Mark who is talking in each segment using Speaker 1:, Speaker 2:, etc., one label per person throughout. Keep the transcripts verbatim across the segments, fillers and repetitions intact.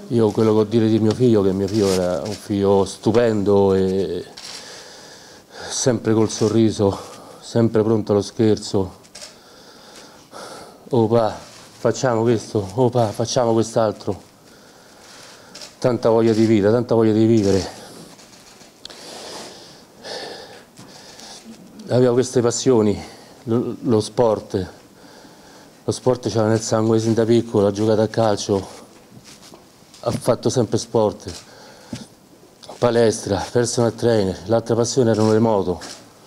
Speaker 1: Io quello che ho a dire di mio figlio, che mio figlio era un figlio stupendo e sempre col sorriso, sempre pronto allo scherzo. Oh pa, facciamo questo, oh pa, facciamo quest'altro. Tanta voglia di vita, tanta voglia di vivere. Aveva queste passioni, lo, lo sport. Lo sport c'era nel sangue sin da piccolo, ha giocato a calcio. Ha fatto sempre sport, palestra, personal trainer, l'altra passione erano le moto.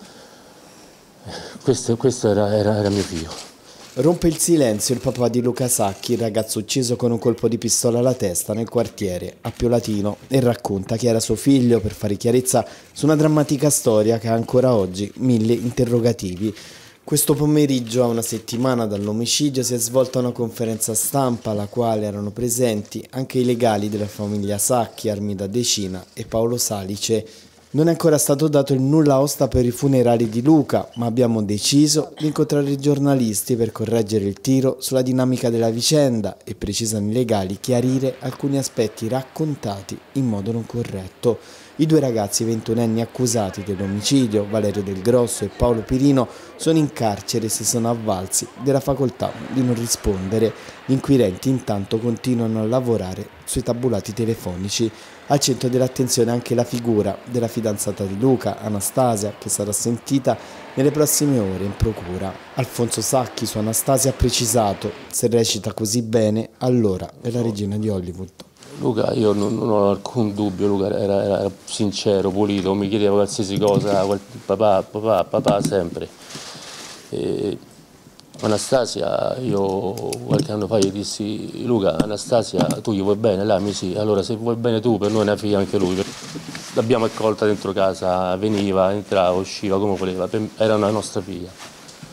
Speaker 1: Questo, questo era, era, era mio figlio.
Speaker 2: Rompe il silenzio il papà di Luca Sacchi, il ragazzo ucciso con un colpo di pistola alla testa nel quartiere a Piolatino, e racconta chi era suo figlio per fare chiarezza su una drammatica storia che ha ancora oggi mille interrogativi. Questo pomeriggio, a una settimana dall'omicidio, si è svolta una conferenza stampa alla quale erano presenti anche i legali della famiglia Sacchi, Armida Decina e Paolo Salice. Non è ancora stato dato il nulla osta per i funerali di Luca, ma abbiamo deciso di incontrare i giornalisti per correggere il tiro sulla dinamica della vicenda e, precisano i legali, chiarire alcuni aspetti raccontati in modo non corretto. I due ragazzi ventunenni accusati dell'omicidio, Valerio Del Grosso e Paolo Pirino, sono in carcere e si sono avvalsi della facoltà di non rispondere. Gli inquirenti intanto continuano a lavorare sui tabulati telefonici. Al centro dell'attenzione anche la figura della fidanzata di Luca, Anastasia, che sarà sentita nelle prossime ore in procura. Alfonso Sacchi su Anastasia ha precisato: se recita così bene, allora è la regina di Hollywood.
Speaker 1: Luca, io non, non ho alcun dubbio, Luca era, era sincero, pulito, mi chiedeva qualsiasi cosa, papà, papà, papà sempre. E Anastasia, io qualche anno fa gli dissi: Luca, Anastasia, tu gli vuoi bene? Lei mi sì, allora se vuoi bene tu, per noi è una figlia anche lui. L'abbiamo accolta dentro casa, veniva, entrava, usciva come voleva, era una nostra figlia.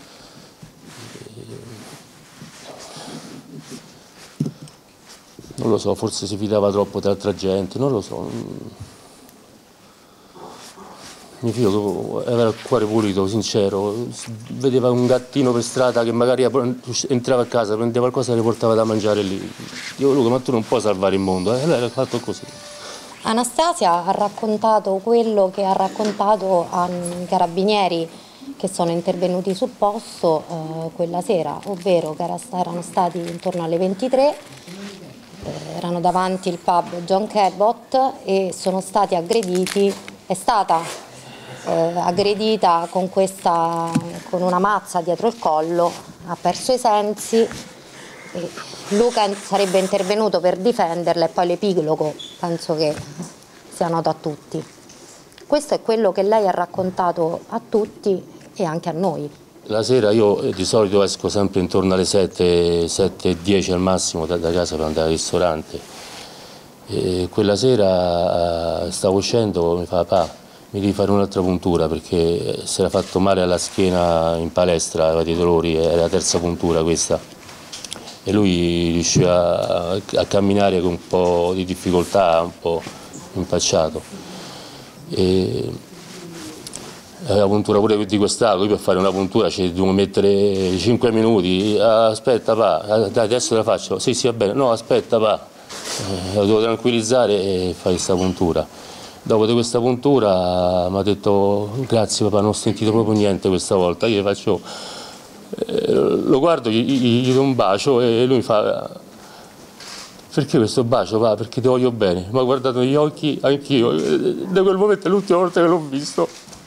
Speaker 1: Non lo so, forse si fidava troppo di altra gente, non lo so. Mio figlio aveva il cuore pulito, sincero, vedeva un gattino per strada che magari entrava a casa, prendeva qualcosa e le portava da mangiare lì. Io, Luca, ma tu non puoi salvare il mondo, eh? Lei era fatto così.
Speaker 3: Anastasia ha raccontato quello che ha raccontato ai carabinieri che sono intervenuti sul posto eh, quella sera, ovvero che era, erano stati intorno alle ventitré, eh, erano davanti il pub John Cabot e sono stati aggrediti, è stata eh, aggredita con, questa, con una mazza dietro il collo, ha perso i sensi, e Luca sarebbe intervenuto per difenderla e poi l'epilogo penso che sia noto a tutti. Questo è quello che lei ha raccontato a tutti e anche a noi.
Speaker 1: La sera io di solito esco sempre intorno alle sette, sette e dieci al massimo da, da casa per andare al ristorante. E quella sera uh, stavo uscendo, mi fa: papà, mi devi fare un'altra puntura perché si era fatto male alla schiena in palestra, aveva dei dolori, era la terza puntura questa. E lui riusciva a, a camminare con un po' di difficoltà, un po' impacciato. E la puntura pure di quest'acqua, io per fare una puntura ci devo mettere cinque minuti, aspetta pa, dai, adesso la faccio, sì sì va bene, no aspetta pa, eh, lo devo tranquillizzare e fare questa puntura. Dopo di questa puntura mi ha detto: grazie papà, non ho sentito proprio niente questa volta. Io faccio, eh, lo guardo, gli, gli, gli do un bacio e lui mi fa: perché questo bacio va? Perché ti voglio bene. Mi ha guardato negli occhi, anch'io, da quel momento è l'ultima volta che l'ho visto.